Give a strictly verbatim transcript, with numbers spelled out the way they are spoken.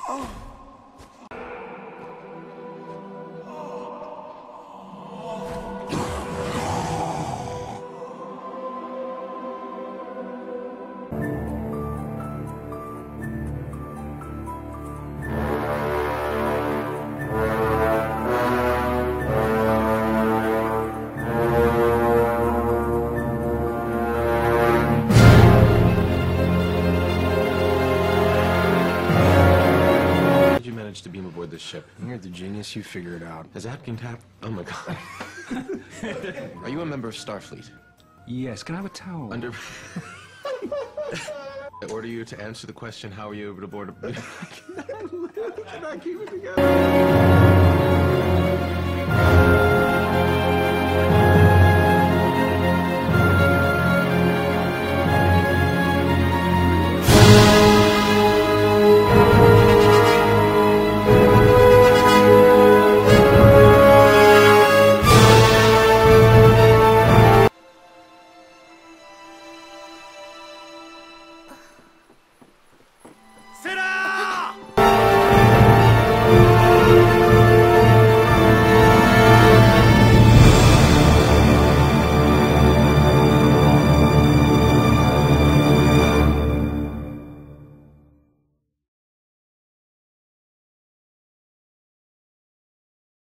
To beam aboard this ship. You're the genius, you figure it out. Is that can tap? Oh my god. Are you a member of Starfleet? Yes, can I have a towel? Under... I order you to answer the question, how are you able to board a... Can I keep it together?